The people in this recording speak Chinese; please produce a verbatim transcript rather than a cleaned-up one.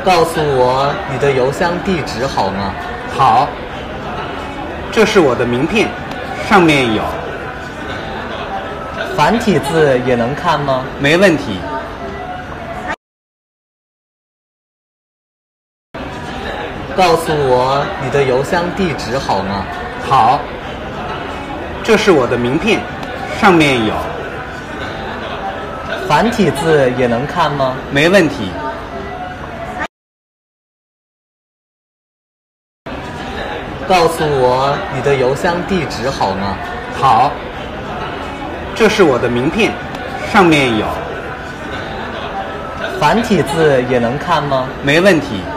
告诉我你的邮箱地址好吗？ 好，这是我的名片，上面有。 繁体字也能看吗？ 没问题。 告诉我你的邮箱地址好吗？ 好，这是我的名片，上面有。 繁体字也能看吗？ 没问题。 告诉我你的邮箱地址好吗？ 好，这是我的名片，上面有。 繁体字也能看吗？ 没问题。